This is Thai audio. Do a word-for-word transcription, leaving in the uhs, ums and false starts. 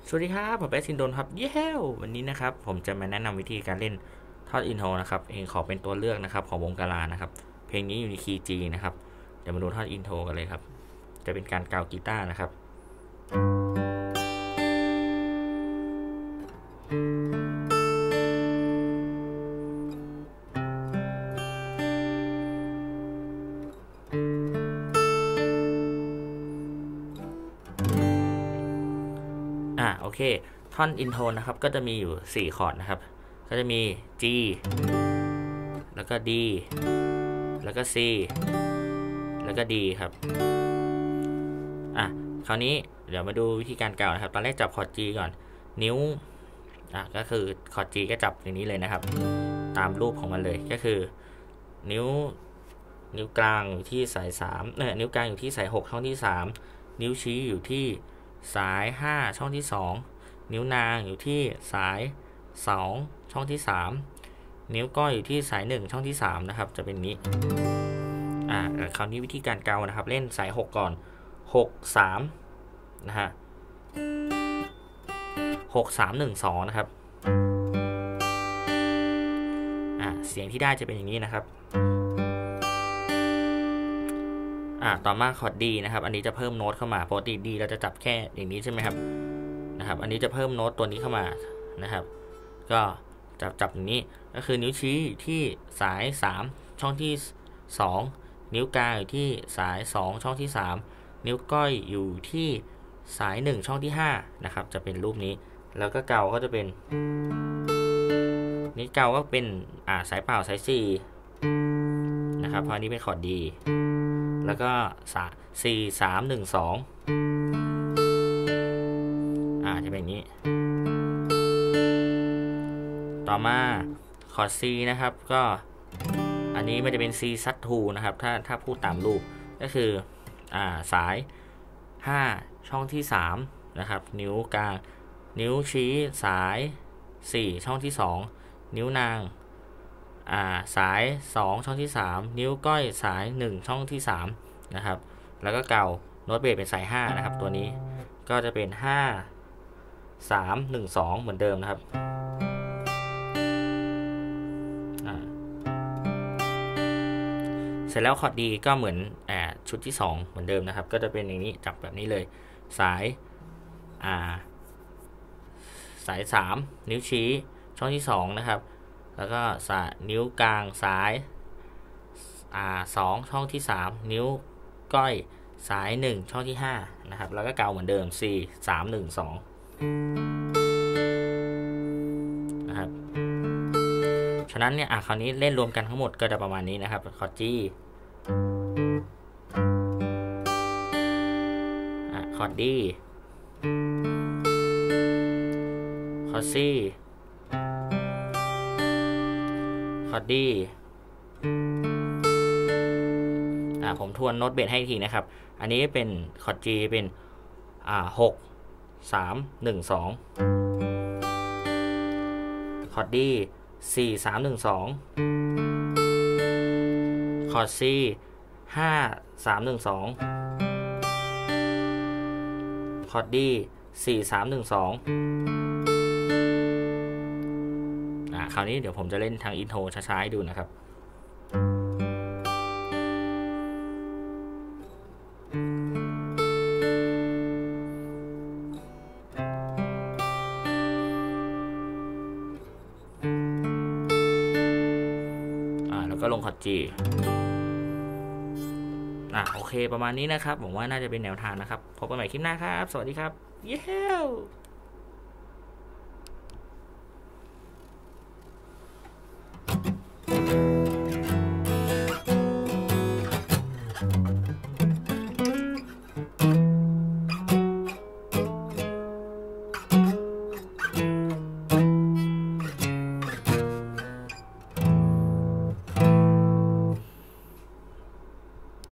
สวัสดีครับผมแป๊ซินโดนครับเย้วันนี้นะครับผมจะมาแนะนำวิธีการเล่นทอดอินโทรนะครับเองขอเป็นตัวเลือกนะครับของวงกาลานะครับเพลงนี้อยู่ในคีย์ G นะครับเดี๋ยวมาดูทอดอินโทรกันเลยครับจะเป็นการกาวกีตาร์นะครับอ่ะโอเคท่อนอินโทรนะครับก็จะมีอยู่สี่คอร์ดนะครับก็จะมี G แล้วก็ D แล้วก็ C แล้วก็ D ครับอ่ะคราวนี้เดี๋ยวมาดูวิธีการกาวนะครับตอนแรกจับคอร์ด G ก่อนนิ้วอ่ะก็คือคอร์ด G ก็จับอย่างนี้เลยนะครับตามรูปของมันเลยก็คือนิ้วนิ้วกลางอยู่ที่สายสามเนี่ยนิ้วกลางอยู่ที่สายหกช่องที่สามนิ้วชี้อยู่ที่สายห้าช่องที่สองนิ้วนางอยู่ที่สายสองช่องที่สามนิ้วก้อยอยู่ที่สายหนึ่งช่องที่สามนะครับจะเป็นนี้อ่าคราวนี้วิธีการเกานะครับเล่นสายหกก่อนหก สามนะฮะหก สาม หนึ่ง สองนะครับอ่าเสียงที่ได้จะเป็นอย่างนี้นะครับอ่าต่อมาคอร์ด D นะครับอันนี้จะเพิ่มโน้ตเข้ามาปกติ D เราจะจับแค่อย่างนี้ใช่ไหมครับนะครับอันนี้จะเพิ่มโน้ตตัวนี้เข้ามานะครับก็จับจับอย่างนี้ก็คือนิ้วชี้ที่สายสามช่องที่สองนิ้วกลางอยู่ที่สายสองช่องที่สามนิ้วก้อยอยู่ที่สายหนึ่งช่องที่ห้านะครับจะเป็นรูปนี้แล้วก็เกาก็จะเป็นนิ้วเกาก็เป็นอ่าสายเปล่าสายสี่นะครับเพราะนี้เป็นคอร์ดดีแล้วก็สี่ สาม หนึ่ง สองอ่าจะเป็นอย่างนี้ต่อมาคอร์ด C นะครับก็อันนี้มันจะเป็น C ซัดทูนะครับถ้าถ้าพูดตามรูปก็คืออ่าสายห้าช่องที่สามนะครับนิ้วกลางนิ้วชี้สายสี่ช่องที่สองนิ้วนางอ่าสายสองช่องที่สามนิ้วก้อยสายหนึ่งช่องที่สามนะครับแล้วก็เกาโน้ตเบสเป็นสายห้านะครับตัวนี้ก็จะเป็นห้า สาม หนึ่ง สองเหมือนเดิมนะครับเสร็จแล้วคอร์ดดีก็เหมือนอ่าชุดที่สองเหมือนเดิมนะครับก็จะเป็นอย่างนี้จับแบบนี้เลยสายอ่าสายสามนิ้วชี้ช่องที่สองนะครับแล้วก็สายนิ้วกลางสายอ่าสองช่องที่สามนิ้วก้อยสายหนึ่งช่องที่ห้านะครับแล้วก็เกาเหมือนเดิม C สาม หนึ่ง สองนะครับฉะนั้นเนี่ยอ่ะคราวนี้เล่นรวมกันทั้งหมดก็จะประมาณนี้นะครับคอร์ด G อ่ะคอร์ด D คอร์ด C คอร์ด D อ่าผมทวนโน้ตเบสให้ทีนะครับอันนี้เป็นคอร์ด G เป็นอ่าหก สาม หนึ่ง สองคอร์ด D สี่ สาม หนึ่ง สองคอร์ด C ห้า สาม หนึ่ง สองคอร์ด D สี่ สาม หนึ่ง สองอ่าคราวนี้เดี๋ยวผมจะเล่นทางอินโทรช้าๆให้ดูนะครับแล้วก็ลงคอร์ด G อ่ะโอเคประมาณนี้นะครับผมว่าน่าจะเป็นแนวทางนะครับพบกันใหม่คลิปหน้าครับสวัสดีครับเย้